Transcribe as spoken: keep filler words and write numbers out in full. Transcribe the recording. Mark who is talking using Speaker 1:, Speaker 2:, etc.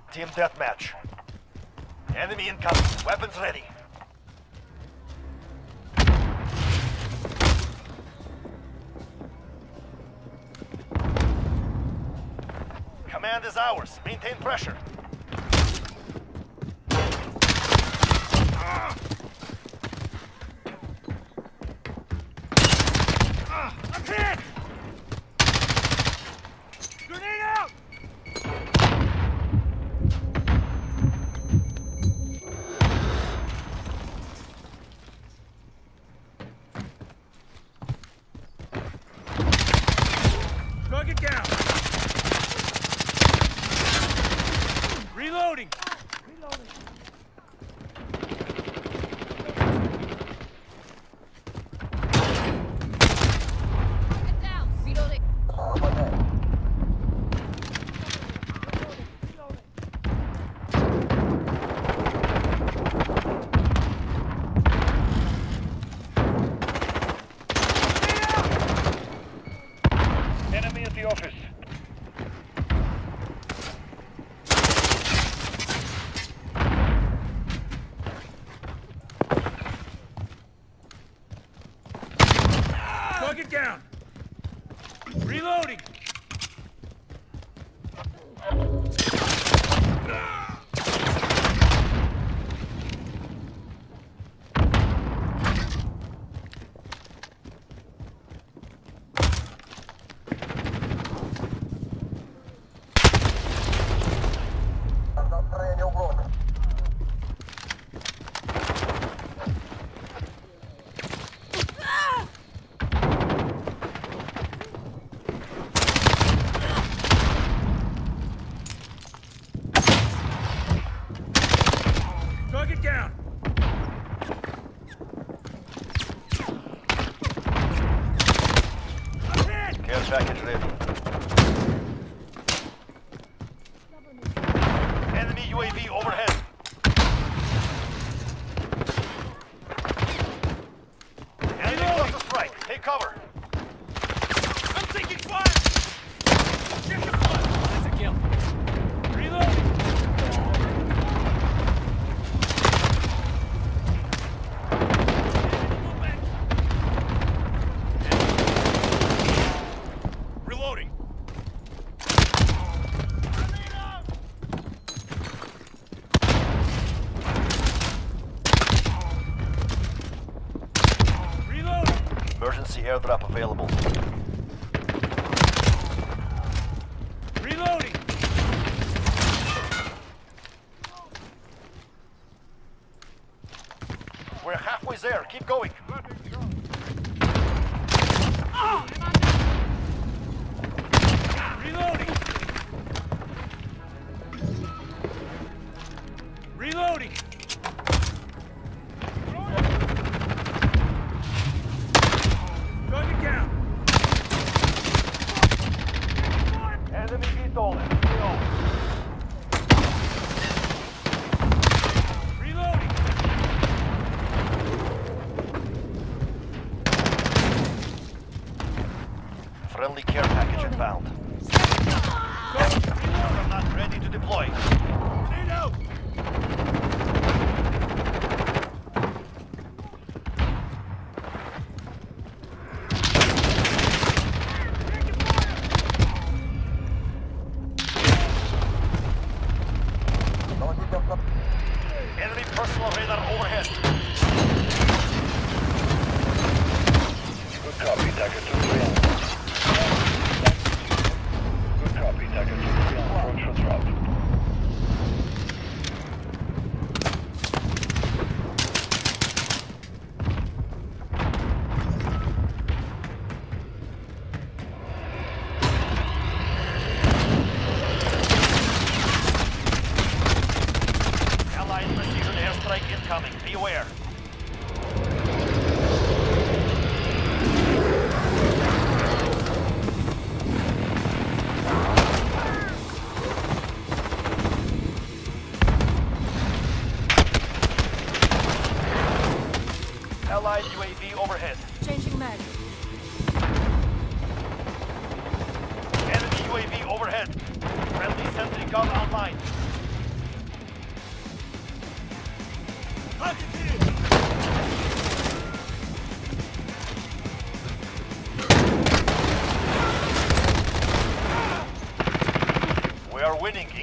Speaker 1: Team Deathmatch. Enemy incoming. Weapons ready. Command is ours. Maintain pressure. Ah! Ah! I'm hit! Grenade out! Target down! Reloading! Reloading!
Speaker 2: Get down! Reloading!
Speaker 1: Enemy at the office. Target down! Reloading! Target down! Care package ready. Enemy U A V overhead. Enemy cluster strike. Take cover. I'm taking fire! Check your blood! That's a kill. Reloading! Reloading! Reloading! Emergency airdrop available. Reloading! We're halfway there. Keep going. Oh! Reloading! Reloading! Target down! Enemy E O D. Reloading! Friendly care package inbound. I'm not ready to deploy. Grenade out! Enemy personal radar overhead. Good copy, Tiger two three. Good copy, Tiger two three. Approach for drop. Allied precision airstrike incoming. Be aware. winning